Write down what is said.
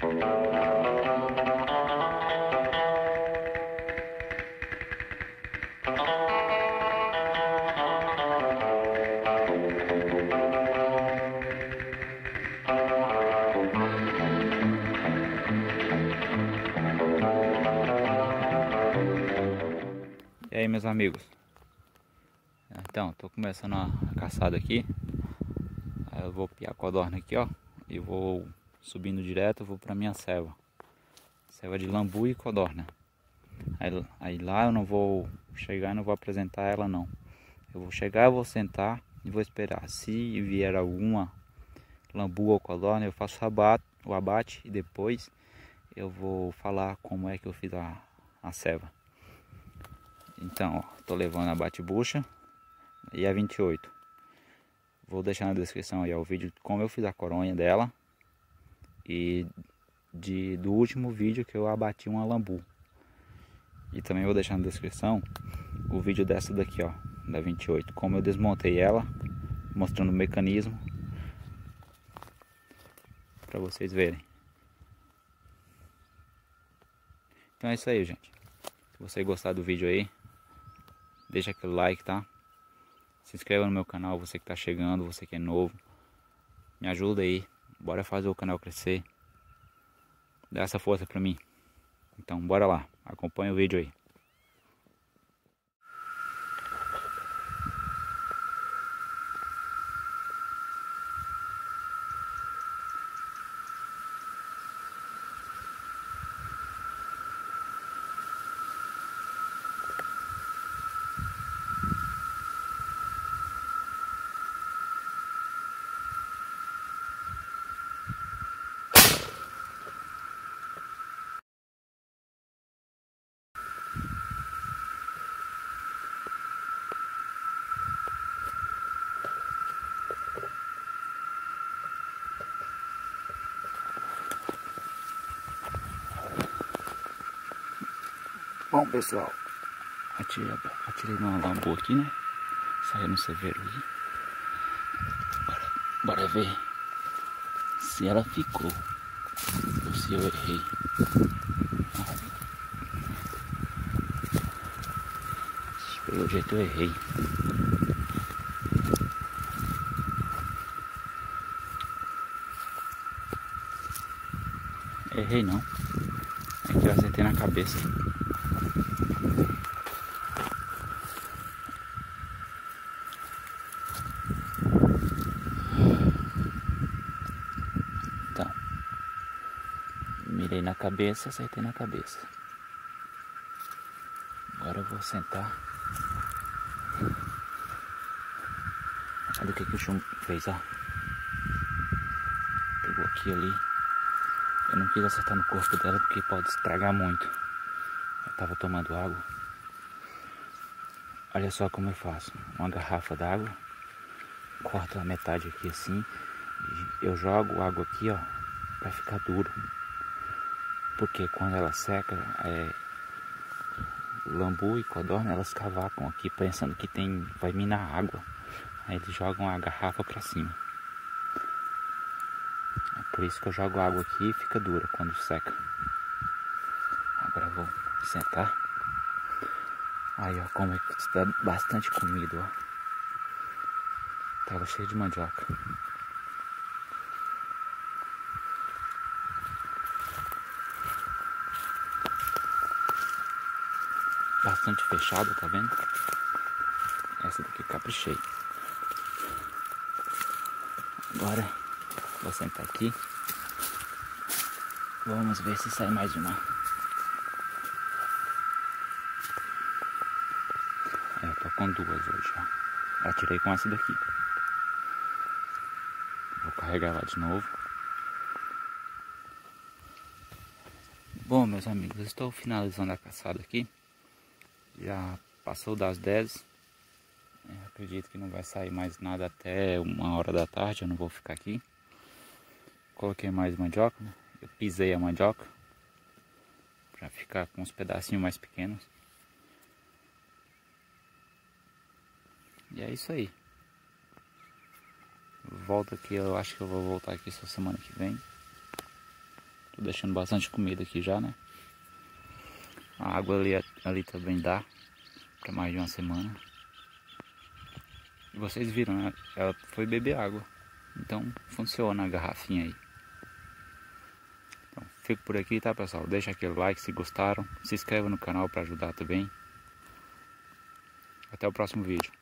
E aí, meus amigos, então tô começando a caçada aqui. Aí eu vou piar a codorna aqui, ó, e vou subindo direto, vou pra minha selva de lambu e codorna. Aí lá eu não vou chegar e não vou apresentar ela não. Eu vou chegar, eu vou sentar e vou esperar. Se vier alguma lambu ou codorna, eu faço o abate e depois eu vou falar como é que eu fiz a selva. Então, ó, tô levando a bate-bucha e a 28. Vou deixar na descrição aí ó, o vídeo de como eu fiz a coronha dela e do último vídeo que eu abati uma lambu. E também vou deixar na descrição o vídeo dessa daqui, ó, da 28, como eu desmontei ela, mostrando o mecanismo para vocês verem. Então é isso aí, gente. Se você gostar do vídeo aí, deixa aquele like, tá? Se inscreva no meu canal, você que tá chegando, você que é novo. Me ajuda aí, bora fazer o canal crescer. Dá essa força pra mim. Então bora lá, acompanha o vídeo aí. Bom, pessoal, atirei numa lambu aqui, né? Saiu no Severo ali. Bora ver se ela ficou ou se eu errei. Pelo jeito eu errei. Errei não. É que eu acertei na cabeça. Então, mirei na cabeça, acertei na cabeça. Agora eu vou sentar. Olha o que o chumbo fez, ó. Pegou aqui ali. Eu não quis acertar no corpo dela porque pode estragar muito. Eu tava tomando água. Olha só como eu faço. Uma garrafa d'água. Corto a metade aqui assim. E eu jogo água aqui, ó. Pra ficar duro. Porque quando ela seca, lambu e codorna, elas cavacam aqui pensando que vai minar água. Aí eles jogam a garrafa pra cima. É por isso que eu jogo água aqui e fica dura quando seca. Agora eu vou sentar. Aí ó, como é que está bastante comida, ó. Tava cheio de mandioca. Bastante fechado, tá vendo? Essa daqui eu caprichei. Agora vou sentar aqui. Vamos ver se sai mais uma. Eu tô com duas hoje, ó. Atirei com essa daqui. Vou carregar ela de novo. Bom, meus amigos, estou finalizando a caçada aqui. Já passou das 10. Acredito que não vai sair mais nada até 1h da tarde. Eu não vou ficar aqui. Coloquei mais mandioca, né? Eu pisei a mandioca para ficar com uns pedacinhos mais pequenos. E é isso aí. Volto aqui, eu acho que eu vou voltar aqui essa semana que vem. Tô deixando bastante comida aqui já, né? A água ali também dá para mais de uma semana. E vocês viram, né? Ela foi beber água. Então funciona a garrafinha aí. Então, fico por aqui, tá, pessoal? Deixa aquele like se gostaram. Se inscreva no canal para ajudar também. Até o próximo vídeo.